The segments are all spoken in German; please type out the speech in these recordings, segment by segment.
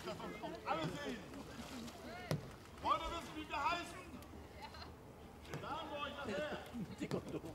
das doch alle sehen. Wollt ihr wissen, wie wir heißen? Sagen wir euch nachher. Die kommt doof.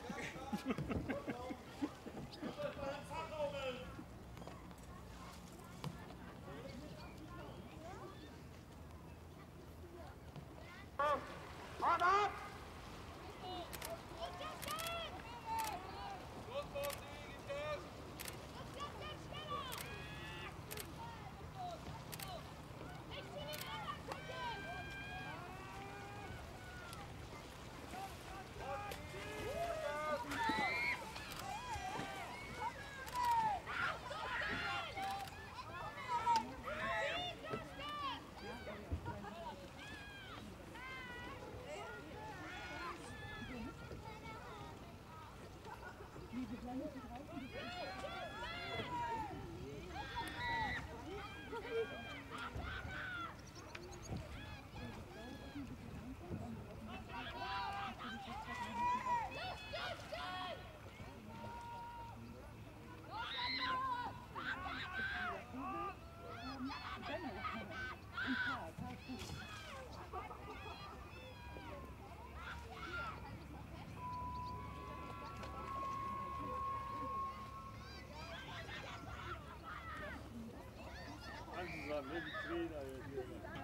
Zusammen, ne? Die Trainer hier.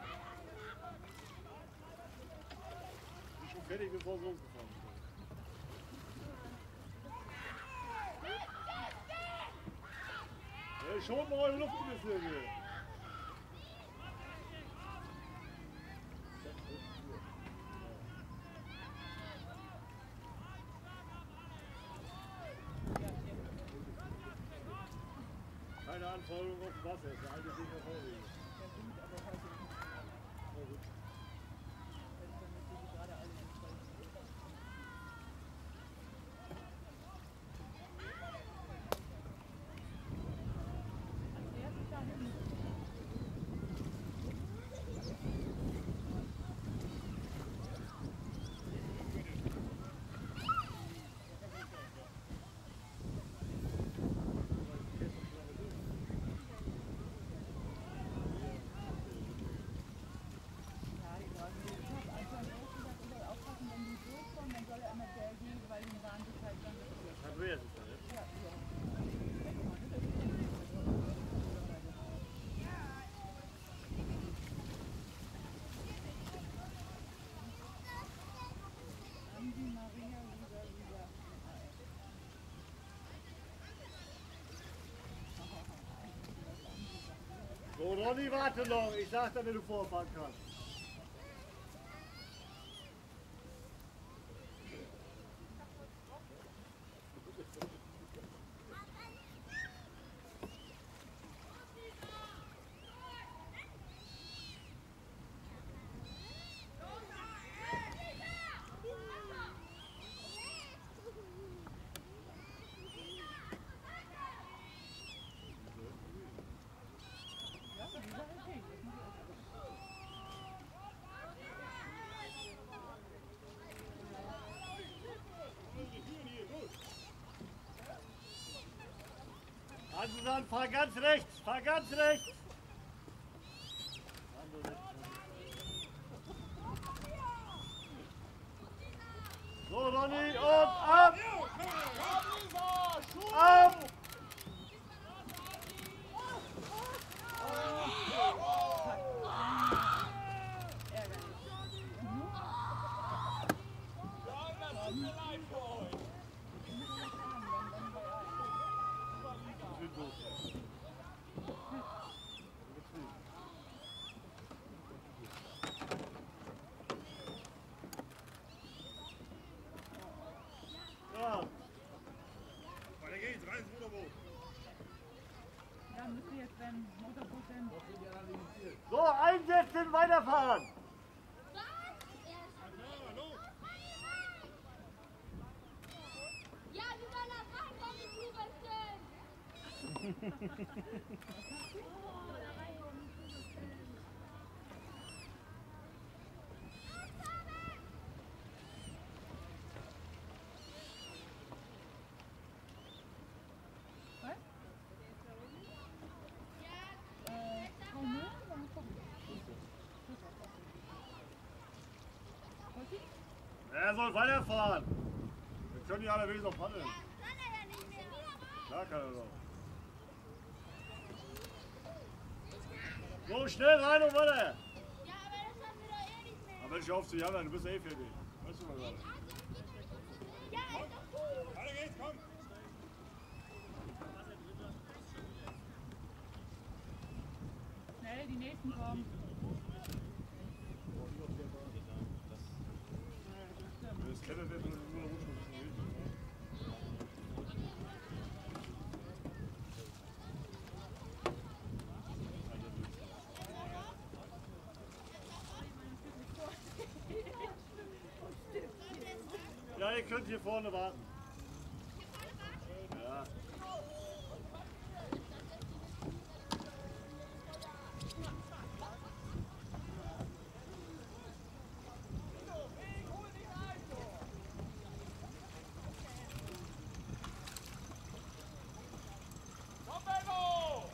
Die sind schon fertig, bevor sie losgefahren sind. Ja, schon mal eure Luftgefühle. Keine Anforderung auf Wasser, das ist eine alte DKV-Regel. Ja gut, aber heute nicht. Na gut. Damit sind sie gerade alle entspannt. Wer ist da hinten? Andreas ist da, ne? Ja. Maria, Lisa. So, Ronny, warte noch. Ich sag dann, wenn du vorfahren kannst. Also dann, fahr ganz rechts, fahr ganz rechts. So, Ronny, und ab! Ab! Ja. Weiter geht's, rein ins Motorboot. Ja, müssen wir jetzt beim Motorboot hin. So, einsetzen, weiterfahren! Ja, die wollen das rein, komm, die Kugelchen! Was? Frau Müller? Er soll weiterfahren. Wir können die alle wenigstens noch paddeln. Kann er ja nicht mehr. Klar kann er doch. So, schnell rein und weiter. Ja, aber das haben wir doch eh nicht mehr. Aber wenn ich auf zu jammern, du bist eh fertig. Weißt du mal gerade. Ja, ist doch gut. Weiter geht's, komm! Schnell, die nächsten kommen. Das kennt er nicht, nur rutschen ein bisschen hin. Ja, ihr könnt hier vorne warten. Ja. Komm, Benno!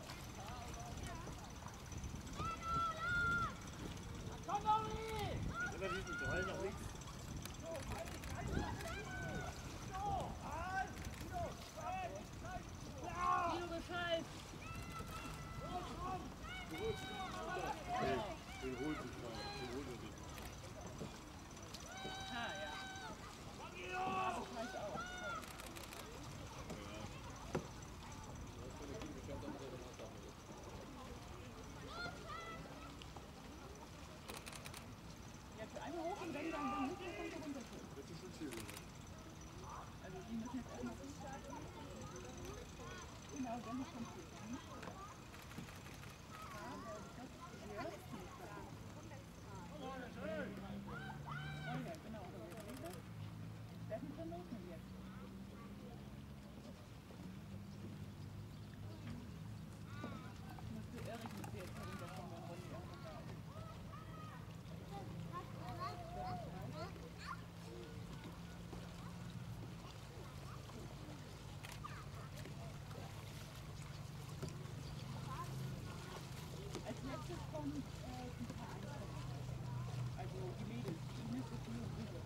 Komm, Lauri! Relativ mit 3 nach links. Guido Bescheid. Den holt sich mal. Den holt er sich. Ah, ja. Bescheid auch. Jetzt einmal hoch und dann müssen wir runter. Das ist schon Ziel. Also die müssen jetzt erstmal starten. Genau, dann kommt sie. Als letztes kommt die Vereine. Also die Mädels, die müssen es nur rüber.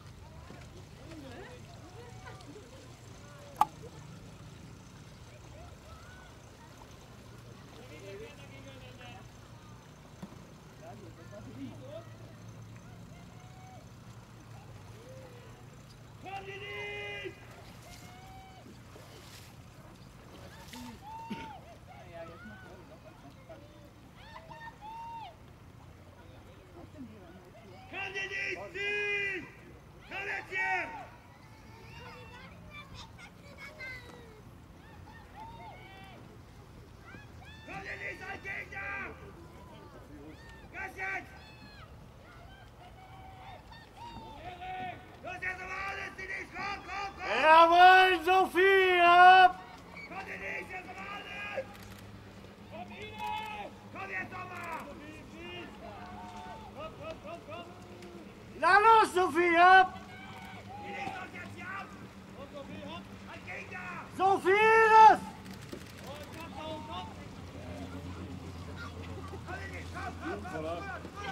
Komm, die nicht! Ah ja, jetzt macht er doch was spannend. Was denn hier an der Tür? Kann die nicht ziehen! Komm jetzt hier! Komm die nicht, ein Gegner! Gas jetzt! Los, jetzt aber alles, die nicht! Komm, komm, komm! Jawohl, Sophie, ab! Komm die nicht, jetzt aber alles! Komm, Ine! Komm jetzt nochmal! Komm, komm, komm, komm! Na los, Sophie, ab! Die nicht doch jetzt hier ab! Komm, Sophie, hopp! Ein Gegner! Sophie, das! Und komm, komm, komm! Komm die nicht, komm, komm, komm!